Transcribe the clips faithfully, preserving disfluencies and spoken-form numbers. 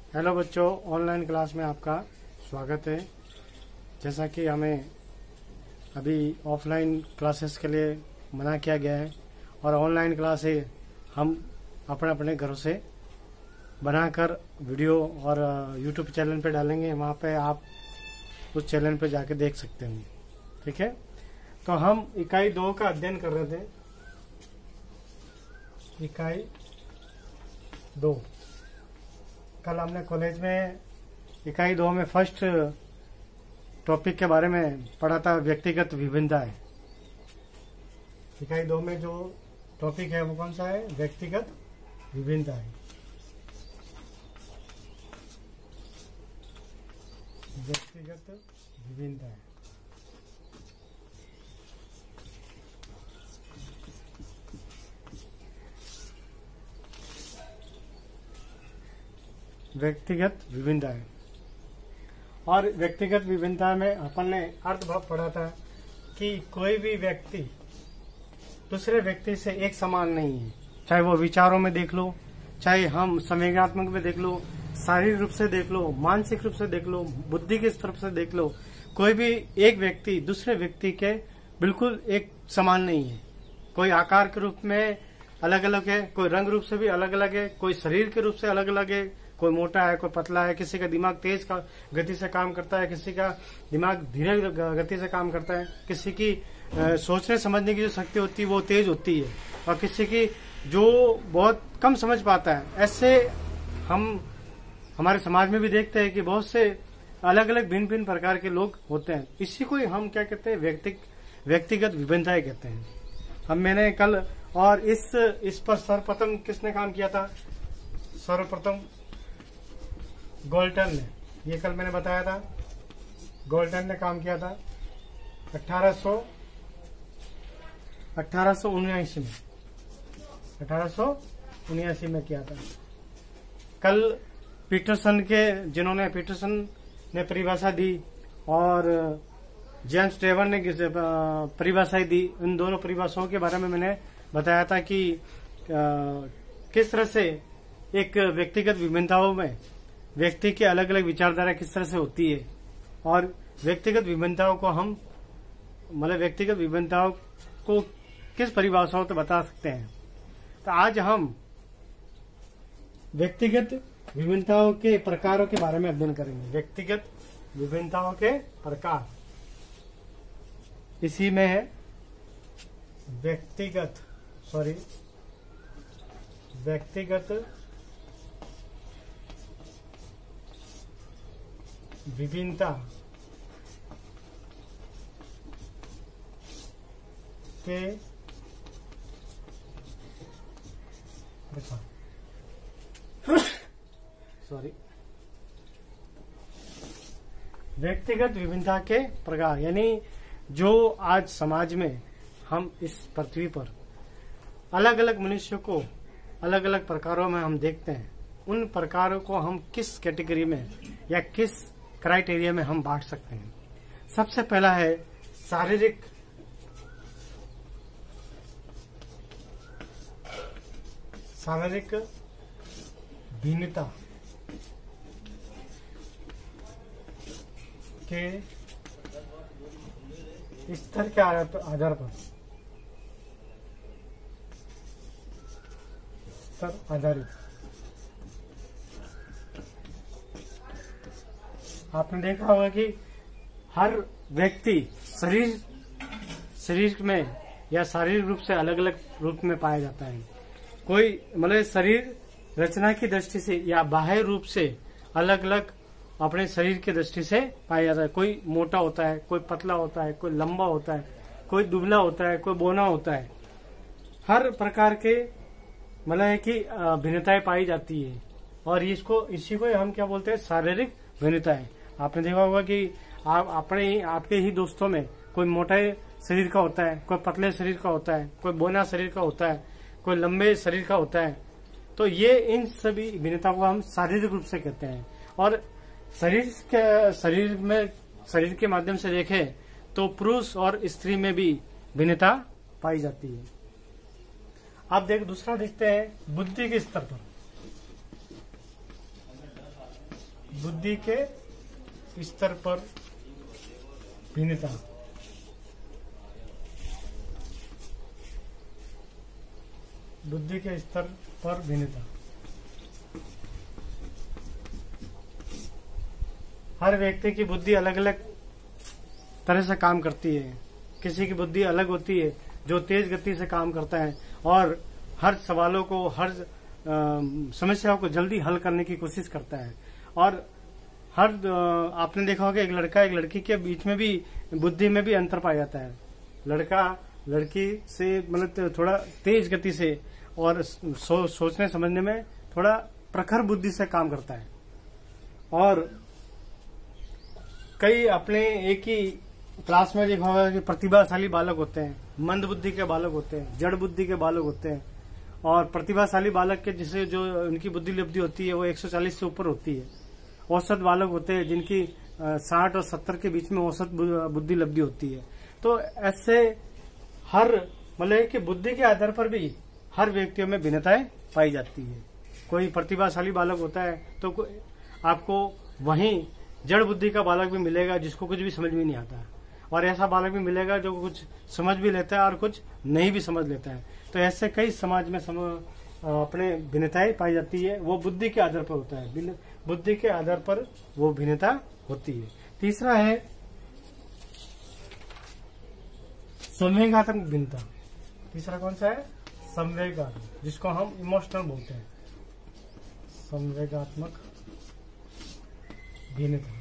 Hello बच्चों, online class में आपका स्वागत है। जैसा कि हमें अभी ऑफलाइन क्लासेस के लिए मना किया गया है और ऑनलाइन क्लासेस हम अपने अपने घरों से बनाकर वीडियो और यूट्यूब चैनल पे डालेंगे। वहाँ पे आप उस चैनल पे जाके देख सकते हैं। ठीक है, तो हम इकाई दो का अध्ययन कर रहे थे। इकाई दो कल हमने कॉलेज में इकाई दो में फर्स्ट टॉपिक के बारे में पढ़ा था, व्यक्तिगत विभिन्नताएं। इकाई दो में जो टॉपिक है वो कौन सा है? व्यक्तिगत विभिन्नताएं। व्यक्तिगत विभिन्नताएं व्यक्तिगत विभिन्नताएं और व्यक्तिगत विभिन्नता में अपन ने अर्थभाव पढ़ा था कि कोई भी व्यक्ति दूसरे व्यक्ति से एक समान नहीं है। चाहे वो विचारों में देख लो, चाहे हम संवेदनात्मक में देख लो, शारीरिक रूप से देख लो, मानसिक रूप से देख लो, बुद्धि के स्तर से देख लो, कोई भी एक व्यक्ति दूसरे व्यक्ति के बिल्कुल एक समान नहीं है। कोई आकार के रूप में अलग अलग है, कोई रंग रूप से भी अलग अलग है, कोई शरीर के रूप से अलग अलग है, कोई मोटा है, कोई पतला है, किसी का दिमाग तेज का गति से काम करता है, किसी का दिमाग धीरे गति से काम करता है, किसी की आ, सोचने समझने की जो शक्ति होती है वो तेज होती है और किसी की जो बहुत कम समझ पाता है। ऐसे हम हमारे समाज में भी देखते हैं कि बहुत से अलग अलग भिन्न भिन्न प्रकार के लोग होते हैं। इसी को हम क्या कहते हैं? व्यक्ति व्यक्तिगत विभिन्नताएं कहते हैं। हम मैंने कल और इस इस पर सर्वप्रथम किसने काम किया था? सर्वप्रथम गोल्टन ने। ये कल मैंने बताया था, गोल्टन ने काम किया था अठारह सौ अठारह सौ उन्यासी में अठारह सौ उन्यासी में किया था। कल पीटरसन के जिन्होंने पीटरसन ने परिभाषा दी और जेम्स टेवर ने परिभाषा दी, इन दोनों परिभाषाओं के बारे में मैंने बताया था कि किस तरह से एक व्यक्तिगत विभिन्नताओं में व्यक्ति की अलग अलग विचारधारा किस तरह से होती है और व्यक्तिगत विभिन्नताओं को हम मतलब व्यक्तिगत विभिन्नताओं को किस परिभाषाओं से बता सकते हैं। तो आज हम व्यक्तिगत विभिन्नताओं के प्रकारों के बारे में अध्ययन करेंगे। व्यक्तिगत विभिन्नताओं के प्रकार, इसी में है व्यक्तिगत सॉरी व्यक्तिगत विभिन्नता के सॉरी व्यक्तिगत विभिन्नता के प्रकार, यानी जो आज समाज में हम इस पृथ्वी पर अलग अलग मनुष्यों को अलग अलग प्रकारों में हम देखते हैं, उन प्रकारों को हम किस कैटेगरी में या किस क्राइटेरिया में हम बांट सकते हैं। सबसे पहला है शारीरिक शारीरिक भिन्नता के स्तर के आधार पर स्तर आधारित आपने देखा होगा कि हर व्यक्ति शरीर शरीर में या शारीरिक रूप से अलग अलग रूप में पाया जाता है। कोई मतलब शरीर रचना की दृष्टि से या बाह्य रूप से अलग अलग अपने शरीर की दृष्टि से पाया जाता है। कोई मोटा होता है, कोई पतला होता है, कोई लंबा होता है, कोई दुबला होता है, कोई बौना होता है। हर प्रकार के मतलब है कि भिन्नताएं पाई जाती है और इसको इसी को हम क्या बोलते हैं? शारीरिक भिन्नताएं। आपने देखा होगा कि आप अपने ही आपके ही दोस्तों में कोई मोटे शरीर का होता है, कोई पतले शरीर का होता है, कोई बौना शरीर का होता है, कोई लंबे शरीर का होता है। तो ये इन सभी भिन्नताओं को हम शारीरिक रूप से कहते हैं। और शरीर के शरीर में शरीर के माध्यम से देखें तो पुरुष और स्त्री में भी भिन्नता पाई जाती है। अब देख दूसरा देखते हैं बुद्धि के स्तर पर। बुद्धि के स्तर पर भिन्नता। बुद्धि के स्तर पर भिन्नता। हर व्यक्ति की बुद्धि अलग अलग तरह से काम करती है। किसी की बुद्धि अलग होती है जो तेज गति से काम करता है और हर सवालों को, हर समस्याओं को जल्दी हल करने की कोशिश करता है। और हर आपने देखा होगा एक लड़का एक लड़की के बीच में भी बुद्धि में भी अंतर पाया जाता है। लड़का लड़की से मतलब थोड़ा तेज गति से और सो, सोचने समझने में थोड़ा प्रखर बुद्धि से काम करता है। और कई अपने एक ही क्लास में देखा होगा कि प्रतिभाशाली बालक होते हैं, मंद बुद्धि के बालक होते हैं, जड़ बुद्धि के बालक होते हैं। और प्रतिभाशाली बालक के जिसे जो उनकी बुद्धि लब्धि होती है वो एक सौ चालीस से ऊपर होती है। औसत बालक होते हैं जिनकी साठ और सत्तर के बीच में औसत बुद्धि लब्धि होती है। तो ऐसे हर मतलब कि बुद्धि के आधार पर भी हर व्यक्तियों में भिन्नताएं पाई जाती है। कोई प्रतिभाशाली बालक होता है तो आपको वहीं जड़ बुद्धि का बालक भी मिलेगा जिसको कुछ भी समझ में नहीं आता, और ऐसा बालक भी मिलेगा जो कुछ समझ भी लेता है और कुछ नहीं भी समझ लेता है। तो ऐसे कई समाज में सम, अपने भिन्नताएं पाई जाती है। वो बुद्धि के आधार पर होता है, बुद्धि के आधार पर वो भिन्नता होती है। तीसरा है संवेगात्मक भिन्नता। तीसरा कौन सा है? संवेगात्मक, जिसको हम इमोशनल बोलते हैं। संवेगात्मक भिन्नता।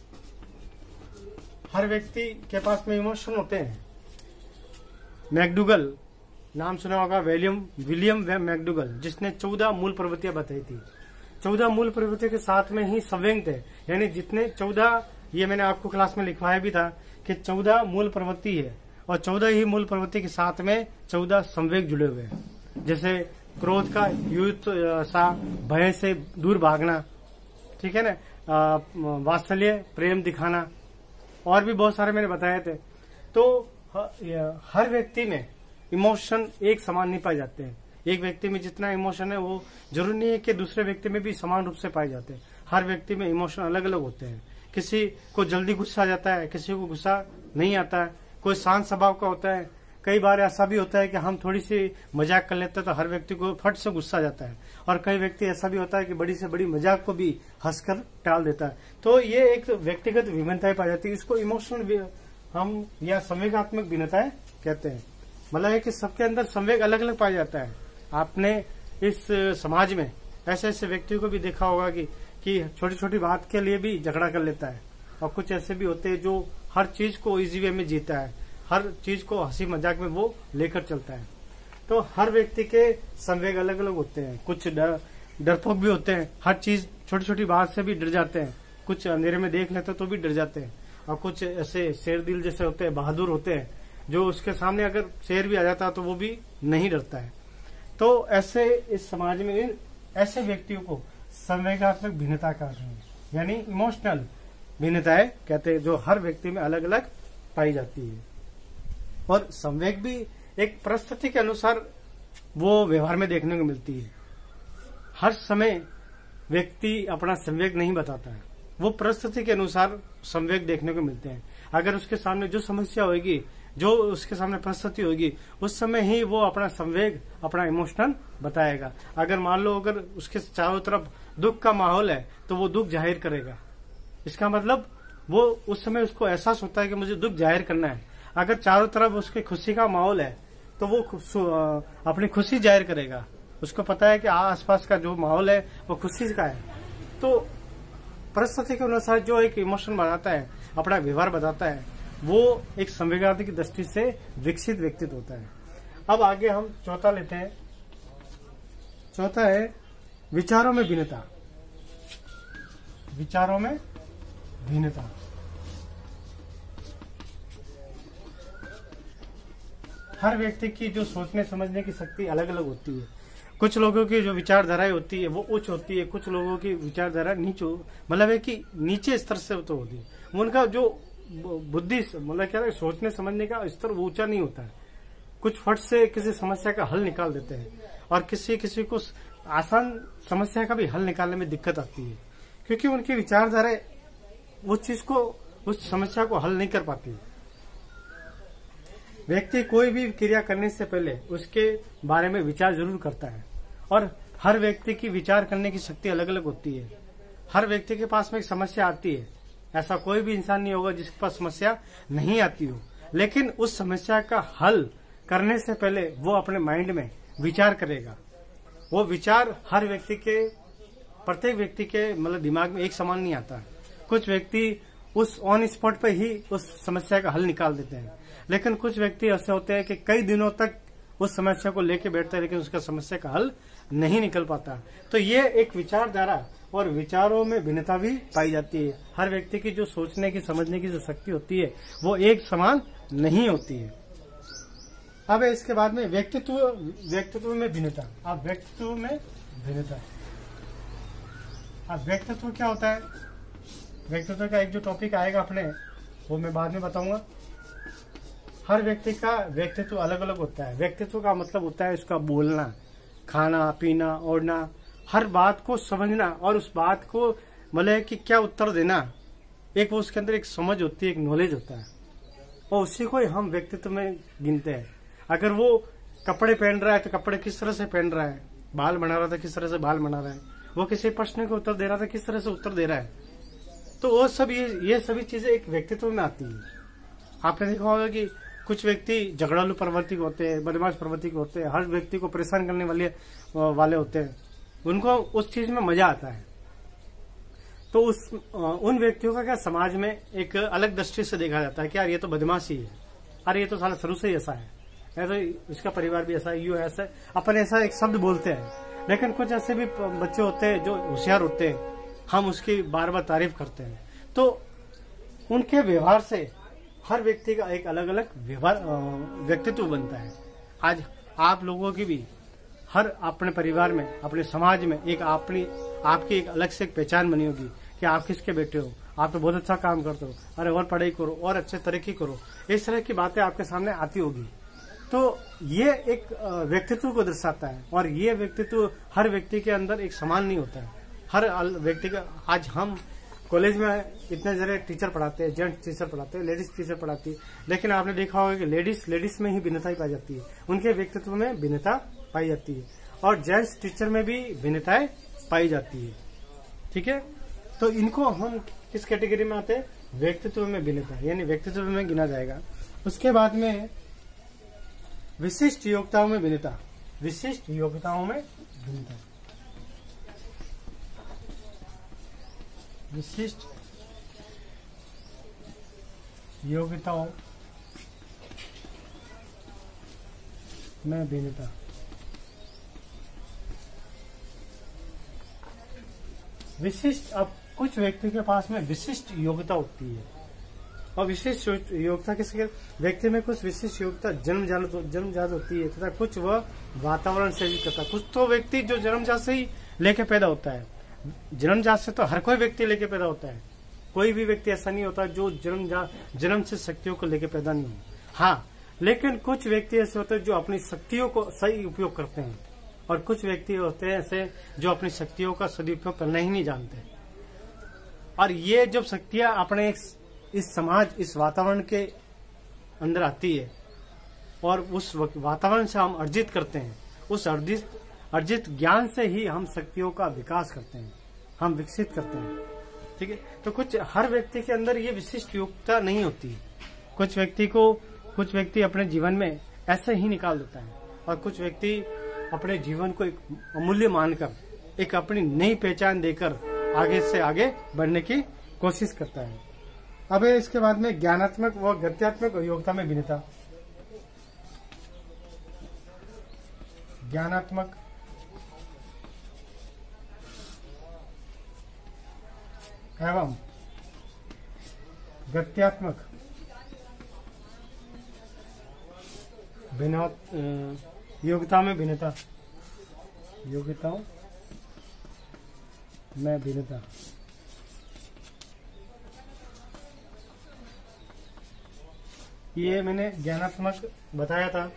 हर व्यक्ति के पास में इमोशन होते हैं। मैकडूगल नाम सुना होगा, विलियम विलियम मैकडूगल, जिसने चौदह मूल प्रवृत्तियां बताई थी। चौदह मूल प्रवृत्तियों के साथ में ही संवेग थे, यानी जितने चौदह, ये मैंने आपको क्लास में लिखवाया भी था कि चौदह मूल प्रवृत्ति है और चौदह ही मूल प्रवृत्ति के साथ में चौदह संवेग जुड़े हुए हैं। जैसे क्रोध का युक्त सा, भय से दूर भागना, ठीक है ना, वात्सल्य प्रेम दिखाना, और भी बहुत सारे मैंने बताए थे। तो हर व्यक्ति में इमोशन एक समान नहीं पाए जाते हैं। एक व्यक्ति में जितना इमोशन है वो जरूरी नहीं है कि दूसरे व्यक्ति में भी समान रूप से पाए जाते हैं। हर व्यक्ति में इमोशन अलग अलग होते हैं। किसी को जल्दी गुस्सा आ जाता है, किसी को गुस्सा नहीं आता है, कोई शांत स्वभाव का होता है। कई बार ऐसा भी होता है कि हम थोड़ी सी मजाक कर लेते हैं तो हर व्यक्ति को फट से गुस्सा आ जाता है, और कई व्यक्ति ऐसा भी होता है कि बड़ी से बड़ी मजाक को भी हंसकर टाल देता है। तो ये एक व्यक्तिगत विभिन्नताएं पाई जाती है। इसको इमोशनल हम या संवेगात्मक भिन्नताएं कहते हैं। मतलब है कि सबके अंदर संवेग अलग अलग पाया जाता है। आपने इस समाज में ऐसे ऐसे व्यक्तियों को भी देखा होगा कि कि छोटी छोटी बात के लिए भी झगड़ा कर लेता है, और कुछ ऐसे भी होते हैं जो हर चीज को इजी वे में जीता है, हर चीज को हंसी मजाक में वो लेकर चलता है। तो हर व्यक्ति के संवेग अलग अलग होते हैं। कुछ डर डरपोक भी होते हैं, हर चीज छोटी छोटी बात से भी डर जाते हैं। कुछ अंधेरे में देख लेते तो भी डर जाते हैं, और कुछ ऐसे शेर दिल जैसे होते हैं, बहादुर होते हैं, जो उसके सामने अगर शेर भी आ जाता है तो वो भी नहीं डरता है। तो ऐसे इस समाज में ऐसे व्यक्तियों को संवेगात्मक भिन्नता कहते हैं, यानी इमोशनल भिन्नताएं कहते हैं, जो हर व्यक्ति में अलग अलग पाई जाती है। और संवेग भी एक परिस्थिति के अनुसार वो व्यवहार में देखने को मिलती है। हर समय व्यक्ति अपना संवेग नहीं बताता है, वो परिस्थिति के अनुसार संवेग देखने को मिलते हैं। अगर उसके सामने जो समस्या होगी, जो उसके सामने परिस्थिति होगी, उस समय ही वो अपना संवेग, अपना इमोशनल बताएगा। अगर मान लो अगर उसके चारों तरफ दुख का माहौल है तो वो दुख जाहिर करेगा। इसका मतलब वो उस समय उसको एहसास होता है कि मुझे दुख जाहिर करना है। अगर चारों तरफ उसके खुशी का माहौल है तो वो अपनी खुशी जाहिर करेगा। उसको पता है कि आसपास का जो माहौल है वो खुशी का है। तो परिस्थिति के अनुसार जो एक इमोशन बताता है, अपना व्यवहार बताता है, वो एक संवेगात्मक की दृष्टि से विकसित व्यक्तित्व होता है। अब आगे हम चौथा लेते हैं। चौथा है विचारों में भिन्नता। विचारों में भिन्नता। हर व्यक्ति की जो सोचने समझने की शक्ति अलग अलग होती है। कुछ लोगों की जो विचारधाराएं होती है वो उच्च होती है, कुछ लोगों की विचारधारा नीचे, मतलब है कि नीचे स्तर से तो होती है। उनका जो बुद्धि मतलब क्या है, सोचने समझने का स्तर वो ऊंचा नहीं होता है। कुछ फट से किसी समस्या का हल निकाल देते हैं, और किसी किसी को आसान समस्या का भी हल निकालने में दिक्कत आती है, क्योंकि उनकी विचारधारा उस चीज को, उस समस्या को हल नहीं कर पाती। व्यक्ति कोई भी क्रिया करने से पहले उसके बारे में विचार जरूर करता है, और हर व्यक्ति की विचार करने की शक्ति अलग अलग होती है। हर व्यक्ति के पास में एक समस्या आती है, ऐसा कोई भी इंसान नहीं होगा जिसके पास समस्या नहीं आती हो, लेकिन उस समस्या का हल करने से पहले वो अपने माइंड में विचार करेगा। वो विचार हर व्यक्ति के, प्रत्येक व्यक्ति के मतलब दिमाग में एक समान नहीं आता। कुछ व्यक्ति उस ऑन स्पॉट पे ही उस समस्या का हल निकाल देते हैं, लेकिन कुछ व्यक्ति ऐसे होते हैं कि कई दिनों तक उस समस्या को लेके बैठते हैं, लेकिन उसका समस्या का हल नहीं निकल पाता। तो ये एक विचारधारा और विचारों में भिन्नता भी पाई जाती है। हर व्यक्ति की जो सोचने की, समझने की जो शक्ति होती है वो एक समान नहीं होती है। अब इसके बाद में व्यक्तित्व, व्यक्तित्व में भिन्नता। अब व्यक्तित्व में भिन्नता, अब व्यक्तित्व क्या होता है? व्यक्तित्व का एक जो टॉपिक आएगा अपने, वो मैं बाद में बताऊंगा। हर व्यक्ति का व्यक्तित्व अलग अलग होता है। व्यक्तित्व का मतलब होता है उसका बोलना, खाना पीना, ओढ़ना, हर बात को समझना और उस बात को मतलब कि क्या उत्तर देना। एक वो उसके अंदर एक समझ होती है, एक नॉलेज होता है, और उसी को हम व्यक्तित्व में गिनते हैं। अगर वो कपड़े पहन रहा है तो कपड़े किस तरह से पहन रहा है, बाल बना रहा था किस तरह से बाल बना रहा है, वो किसी प्रश्न को उत्तर दे रहा था किस तरह से उत्तर दे रहा है, तो वो सब ये ये सभी चीजें एक व्यक्तित्व में आती है। आपने देखा होगा कि कुछ व्यक्ति झगड़ालू प्रवृत्ति के होते हैं, बदमाश प्रवृत्ति के होते हैं, हर व्यक्ति को परेशान करने वाले वाले होते हैं, उनको उस चीज में मजा आता है। तो उस उन व्यक्तियों का क्या समाज में एक अलग दृष्टि से देखा जाता है कि यार ये तो बदमाशी है, अरे ये तो साला शुरू से ही ऐसा है, तो इसका परिवार भी ऐसा है, यू ऐसा है, अपन ऐसा एक शब्द बोलते हैं। लेकिन कुछ ऐसे भी बच्चे होते हैं जो होशियार होते हैं, हम उसकी बार बार तारीफ करते हैं। तो उनके व्यवहार से हर व्यक्ति का एक अलग अलग व्यवहार व्यक्तित्व बनता है। आज आप लोगों की भी हर अपने परिवार में, अपने समाज में एक अपनी आपकी एक अलग से एक पहचान बनी होगी कि आप किसके बेटे हो, आप तो बहुत अच्छा काम करते हो, अरे और पढ़ाई करो और अच्छे तरक्की करो, इस तरह की बातें आपके सामने आती होगी। तो ये एक व्यक्तित्व को दर्शाता है, और ये व्यक्तित्व हर व्यक्ति के अंदर एक समान नहीं होता है। हर व्यक्ति का, आज हम कॉलेज में इतने सारे टीचर पढ़ाते हैं, जेंट्स टीचर पढ़ाते हैं, लेडीज टीचर पढ़ाती है, लेकिन आपने देखा होगा कि लेडीज लेडीज में ही भिन्नता पाई जाती है, उनके व्यक्तित्व में भिन्नता पाई जाती है, और जेंट्स टीचर में भी भिन्नताएं पाई जाती है। ठीक है, तो इनको हम किस कैटेगरी में आते हैं? व्यक्तित्व में भिन्नता, यानी व्यक्तित्व में गिना जाएगा। उसके बाद में विशिष्ट योग्यताओं में भिन्नता, विशिष्ट योग्यताओं में भिन्नता, विशिष्ट योग्यताओं में भिन्नता। विशिष्ट, अब कुछ व्यक्ति के पास में विशिष्ट योग्यता होती है, और विशिष्ट योग्यता किसके, व्यक्ति में कुछ विशिष्ट योग्यता जन्मजात जन्मजात होती है तथा कुछ वह वातावरण से भी करता है। कुछ तो व्यक्ति जो जन्मजात से ही लेके पैदा होता है, जन्मजात से तो हर कोई व्यक्ति लेके पैदा होता है, कोई भी व्यक्ति ऐसा नहीं होता जो जन्मजात जन्म से शक्तियों को लेके पैदा नहीं हो। हाँ, लेकिन कुछ व्यक्ति ऐसे होते हैं जो अपनी शक्तियों को सही उपयोग करते हैं, और कुछ व्यक्ति होते हैं ऐसे जो अपनी शक्तियों का सदुपयोग करना ही नहीं जानते। और ये जब शक्तियां अपने एक इस समाज, इस वातावरण के अंदर आती है, और उस वातावरण से हम अर्जित करते हैं, उस अर्जित अर्जित ज्ञान से ही हम शक्तियों का विकास करते हैं, हम विकसित करते हैं। ठीक है, तो कुछ हर व्यक्ति के अंदर ये विशिष्ट योग्यता नहीं होती। कुछ व्यक्ति को कुछ व्यक्ति अपने जीवन में ऐसे ही निकाल देता है, और कुछ व्यक्ति अपने जीवन को एक अमूल्य मानकर, एक अपनी नई पहचान देकर आगे से आगे बढ़ने की कोशिश करता है। अब इसके बाद में ज्ञानात्मक व गत्यात्मक योग्यता में भिन्नता, ज्ञानात्मक एवं गत्यात्मक भिन्न योग्यता में भिन्नता, योग्यताओं में भिन्नता। ये मैंने ज्ञानात्मक बताया था।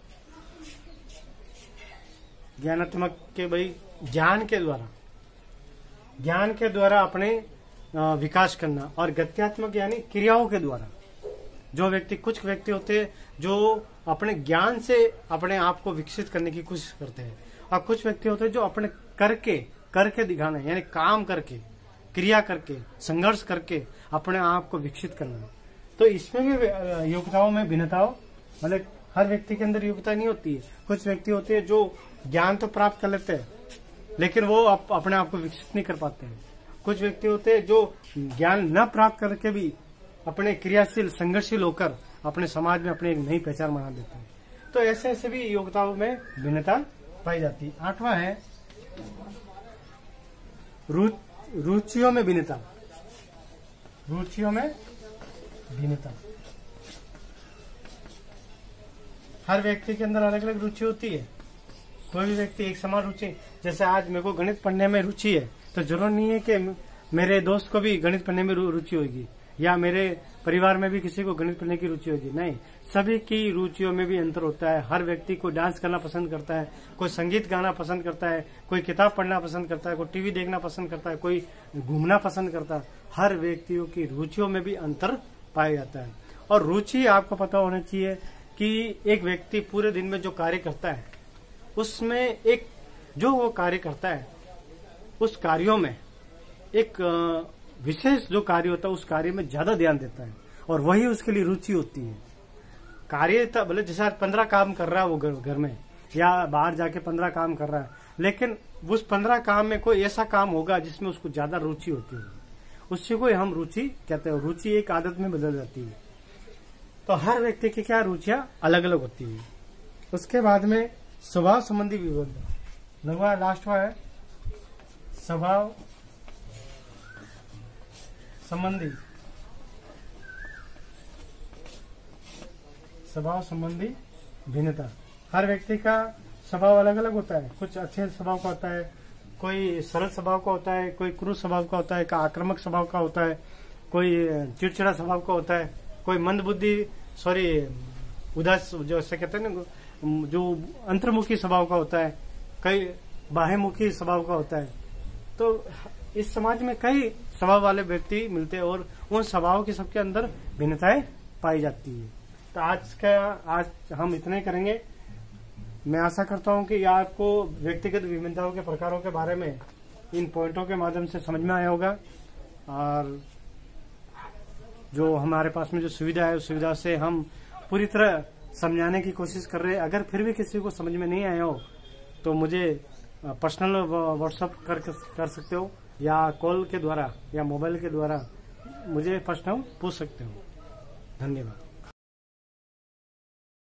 ज्ञानात्मक के भाई ज्ञान के द्वारा ज्ञान के द्वारा अपने विकास करना, और गत्यात्मक यानी क्रियाओं के द्वारा। जो व्यक्ति, कुछ व्यक्ति होते हैं जो अपने ज्ञान से अपने आप को विकसित करने की कोशिश करते हैं, और कुछ व्यक्ति होते हैं जो अपने करके करके दिखाना, यानी काम करके, क्रिया करके, संघर्ष करके अपने आप को विकसित करना। तो इसमें भी योग्यताओं में भिन्नताओं, मतलब हर व्यक्ति के अंदर योग्यता नहीं होती है। कुछ व्यक्ति होते हैं जो ज्ञान तो प्राप्त कर लेते हैं लेकिन वो अप, अपने आप को विकसित नहीं कर पाते हैं। कुछ व्यक्ति होते हैं जो ज्ञान न प्राप्त करके भी अपने क्रियाशील, संघर्षशील होकर अपने समाज में अपनी एक नई पहचान बना देते हैं। तो ऐसे ऐसे भी योग्यताओं में भिन्नता पाई जाती है। आठवां है रु, रुचियों में भिन्नता। रुचियों में भिन्नता, हर व्यक्ति के अंदर अलग अलग रुचि होती है। कोई भी व्यक्ति एक समान रुचि, जैसे आज मेरे को गणित पढ़ने में रुचि है तो जरूर नहीं है कि मेरे दोस्त को भी गणित पढ़ने में रुचि होगी, या मेरे परिवार में भी किसी को गणित पढ़ने की रुचि होगी। नहीं, सभी की रुचियों में भी अंतर होता है। हर व्यक्ति को डांस करना पसंद करता है, कोई संगीत गाना पसंद करता है, कोई किताब पढ़ना पसंद करता है, कोई टीवी देखना पसंद करता है, कोई घूमना पसंद करता है। हर व्यक्तियों की रुचियों में भी अंतर पाया जाता है। और रुचि आपको पता होना चाहिए कि एक व्यक्ति पूरे दिन में जो कार्य करता है उसमें एक जो वो कार्य करता है उस कार्यों में एक विशेष जो कार्य होता है उस कार्य में ज्यादा ध्यान देता है, और वही उसके लिए रुचि होती है। कार्य भले जैसे आज पंद्रह काम कर रहा है वो घर में या बाहर जाके पंद्रह काम कर रहा है, लेकिन उस पंद्रह काम में कोई ऐसा काम होगा जिसमें उसको ज्यादा रुचि होती है, उसी को हम रुचि कहते हैं। रुचि एक आदत में बदल जाती है। तो हर व्यक्ति की क्या रुचियां अलग अलग होती है। उसके बाद में स्वभाव संबंधी विविधता, नवा लास्टवा है स्वभाव संबंधी स्वभाव संबंधी भिन्नता। हर व्यक्ति का स्वभाव अलग अलग होता है। कुछ अच्छे स्वभाव का होता है, कोई सरल स्वभाव का होता है, कोई क्रूर स्वभाव का होता है, कोई आक्रामक स्वभाव का होता है, कोई चिड़चिड़ा स्वभाव का होता है, कोई मंद बुद्धि सॉरी उदास जो ऐसे कहते हैं ना, जो अंतर्मुखी स्वभाव का होता है, कई बाह्यमुखी स्वभाव का होता है। तो इस समाज में कई स्वभाव वाले व्यक्ति मिलते हैं और उन स्वभाव के सबके अंदर भिन्नताएं पाई जाती है। तो आज का आज हम इतने करेंगे। मैं आशा करता हूं कि आपको व्यक्तिगत विभिन्नताओं के प्रकारों के बारे में इन पॉइंटों के माध्यम से समझ में आया होगा, और जो हमारे पास में जो सुविधा है उस सुविधा से हम पूरी तरह समझाने की कोशिश कर रहे हैं। अगर फिर भी किसी को समझ में नहीं आया हो तो मुझे पर्सनल व्हाट्सएप कर, कर सकते हो, या कॉल के द्वारा या मोबाइल के द्वारा मुझे प्रश्न पूछ सकते हो। धन्यवाद।